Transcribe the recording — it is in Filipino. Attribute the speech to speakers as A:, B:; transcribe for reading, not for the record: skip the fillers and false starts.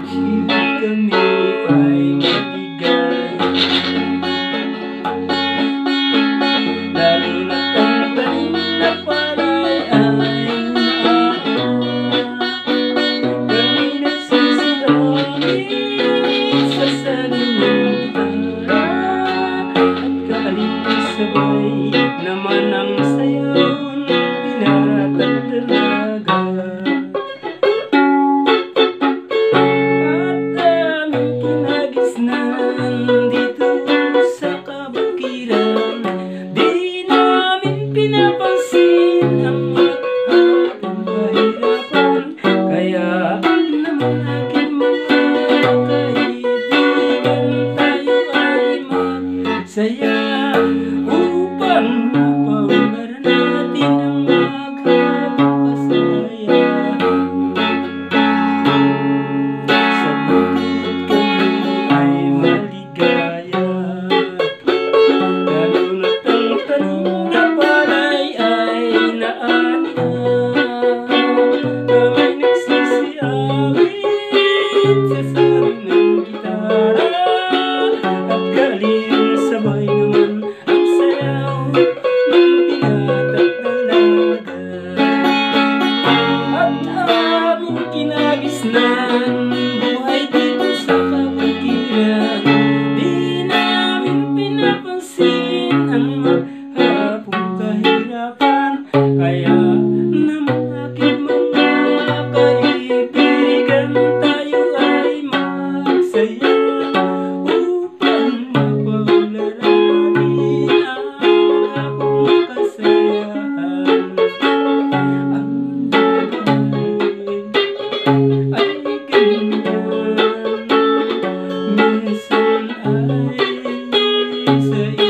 A: kami ay maligay. Lalo na't ang tanim na palay ay naaawa. Kami nagsisiawit sa saling gitara, at kaalisabay naman ang sayaw ng binata at dalaga. Dito sa kabukiran, di namin pinapansin ang maghapong kahirapan. Kaya naman aking mga kaibigan, tayo ay magsaya upang mapaunlaran natin ang maghapong kasayahan. Sa bukid kami ay maligaya, lalo na't ang tanim na palay ay naana. Kami nagsisiawit sa saring ng gitara, at galing sabay naman ang sayaw ng binata at dalaga. At aming kinagisnan buhay dito sa kabukiran, di namin pinapansin ang maghapong kahirapan. Kaya naman aking mga kaibigan, tayo ay magsaya upang mapaunlaran natin ang maghapong kasayahan. Ang buhay ay ganyan, minsan ay sa